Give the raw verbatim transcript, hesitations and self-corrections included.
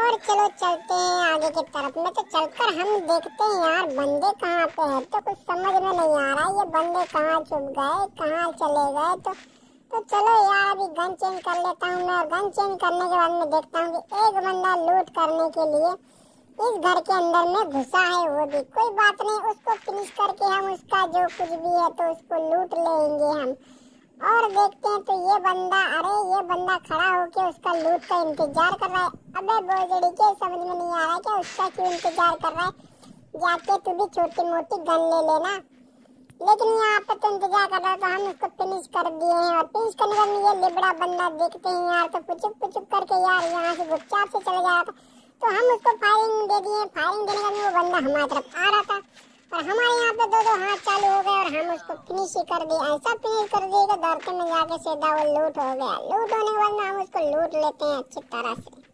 और चलो चलते हैं आगे की तरफ में। तो चलकर हम देखते हैं यार बंदे कहाँ पे हैं। तो कुछ समझ में नहीं आ रहा ये बंदे कहाँ छुप गए, कहाँ चले गए। तो तो चलो यार अभी गन चेंज कर लेता हूँ मैं। और गन चेंज करने के बाद में देखता हूँ कि एक बंदा लूट करने के लिए इस घर के अंदर में घुसा है। वो भी कोई बात नहीं, उसको फिनिश करके हम उसका जो कुछ भी है तो उसको लूट लेंगे हम। और देखते हैं तो ये बंदा, अरे ये बंदा खड़ा होके उसका लूट का इंतजार कर रहा है। अबे बोजड़ी के समझ में नहीं आ रहा है क्या उसका क्यों इंतजार कर रहा है। जाके तू भी छोटी मोटी गन ले लेना। लेकिन यहाँ पे तो इंतजार कर रहा है तो हम उसको फिनिश कर दिए हैं। और फिनिश करने के बाद ये लिबड़ा बंदा देखते हैं यार तो पुचुक पुचुक करके यार यहाँ से चुपचाप से चले जा रहा था। तो हम उसको फायरिंग दे दिए। फायरिंग देने के बाद वो बंदा हमारी तरफ आ रहा था और हमारे यहाँ पे दो दो हाथ चालू हो गए और हम उसको फिनिश ही कर दिए। ऐसा फिनिश कर दिए कि दौड़ते में जाके सीधा वो लूट हो गया। लूट होने के बाद में हम उसको लूट लेते हैं अच्छी तरह से।